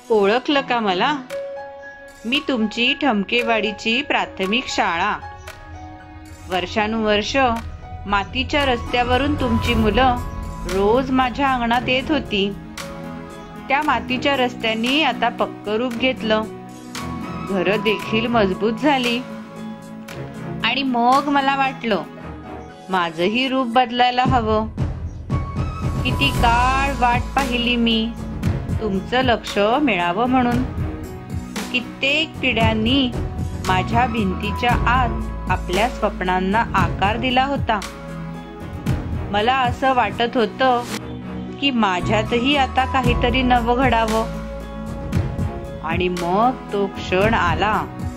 ओळखलं का मला? मी तुमची ठमकेवाडीची प्राथमिक शाळा. वर्षानुवर्ष मातीच्या रस्त्यावरून तुमची मुलं रोज माझ्या अंगणात येत होती. त्या मातीच्या रस्त्यांनी आता पक्क रूप घेतलं. घरं देखील मजबूत झाली. आणि मग मला वाटलं माझंही रूप बदलायला हवं. किती काळ वाट पाहिली मी तुमचं लक्ष मिळावं म्हणून. कित्येक पिढ्यांनी माझ्या भिंतीच्या आत आपल्या स्वप्नांना आकार दिला होता. मला असं वाटत होतं की माझ्यातही आता काहीतरी नवं घडावं. आणि मग तो क्षण आला.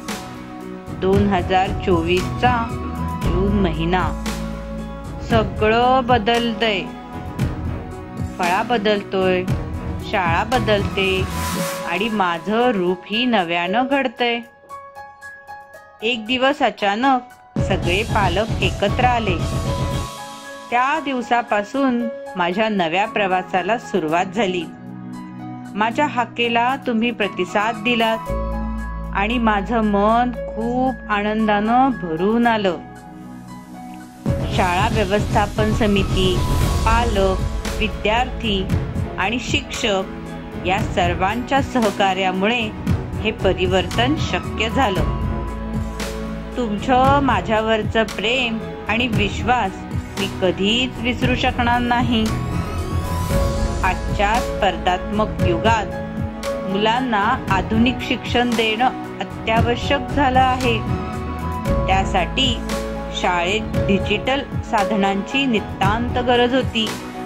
2024चा जून महिना. सगळं बदलतंय. फळा बदलतोय, शाळा बदलते आणि माझं रूपही नव्यानं घडतंय. एक दिवस अचानक सगळे पालक एकत्र आले. त्या दिवसापासून माझ्या नव्या प्रवासाला सुरुवात झाली. माझ्या हाकेला तुम्ही प्रतिसाद दिलात आणि माझं मन खूप आनंदानं भरून आलं. शाळा व्यवस्थापन समिती, पालक, विद्यार्थी आणि शिक्षक या सर्वांच्या सहकार्यामुळे हे परिवर्तन शक्य झालं. तुमचं माझ्यावरचं प्रेम आणि विश्वास मी कधीच विसरू शकणार नाही. आजच्या स्पर्धात्मक युगात मुलांना आधुनिक शिक्षण देणं अत्यावश्यक झालं आहे. त्यासाठी शाळेत डिजिटल साधनांची नितांत गरज होती.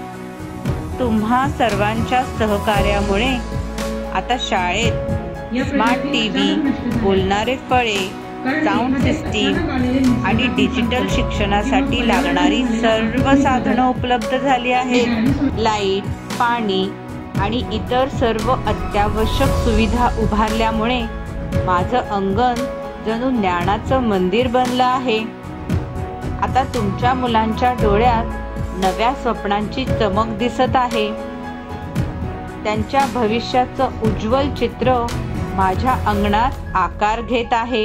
तुम्हा सर्वांच्या सहकार्यामुळे आता शाळेत स्मार्ट टीव्ही, बोलणारे फळे, साऊंड सिस्टीम आणि डिजिटल शिक्षणासाठी लागणारी सर्व साधनं उपलब्ध झाली आहेत. लाईट, पाणी आणि इतर सर्व अत्यावश्यक सुविधा उभारल्यामुळे माझं अंगण जणू ज्ञानाचं मंदिर बनलं आहे. आता तुमच्या मुलांच्या डोळ्यात नव्या स्वप्नांची चमक दिसत आहे. त्यांच्या भविष्याचं उज्ज्वल चित्र माझ्या अंगणात आकार घेत आहे.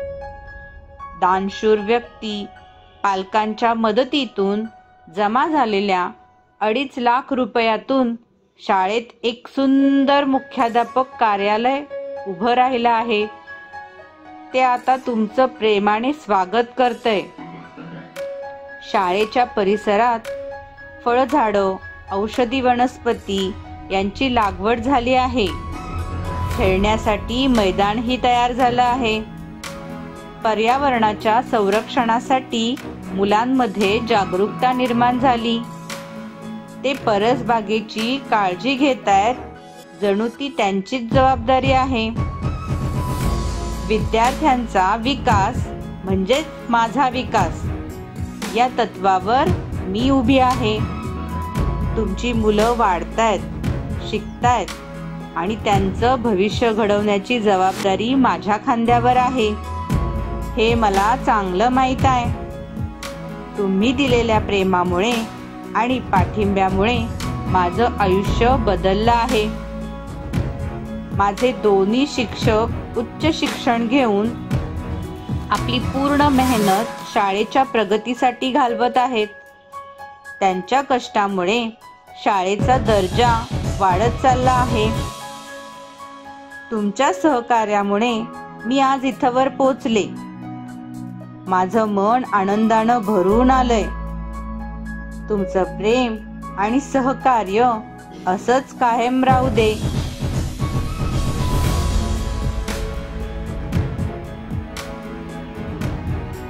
दानशूर व्यक्ती पालकांच्या मदतीतून जमा झालेल्या 2.5 लाख रुपयातून शाळेत एक सुंदर मुख्याध्यापक कार्यालय उभं राहिलं आहे. ते आता तुमचं प्रेमाने स्वागत करतंय. शाळेच्या परिसरात फळझाडं, औषधी वनस्पती यांची लागवड झाली आहे. खेळण्यासाठी मैदानही तयार झालं आहे. पर्यावरणाच्या संरक्षणासाठी मुलांमध्ये जागरूकता निर्माण झाली. ते परसबागेची काळजी घेतायत जणू ती त्यांचीच जबाबदारी आहे. विद्यार्थ्यांचा विकास म्हणजेच माझा विकास या तत्वावर मी उभी आहे. तुमची मुलं वाढतायत, शिकतायत आणि त्यांचं भविष्य घडवण्याची जबाबदारी माझ्या खांद्यावर आहे. हे मला चांगलं माहीत आहे. तुम्ही दिलेल्या प्रेमामुळे आणि पाठिंब्यामुळे माझं आयुष्य बदललं आहे. माझे दोन्ही शिक्षक उच्च शिक्षण घेऊन आपली पूर्ण मेहनत शाळेच्या प्रगतीसाठी घालवत आहेत. त्यांच्या कष्टामुळे शाळेचा दर्जा वाढत चालला आहे. तुमच्या सहकार्यामुळे मी आज इथवर पोचले. माझं मन आनंदानं भरून आलंय. तुमचं प्रेम आणि सहकार्य असंच कायम राहू दे.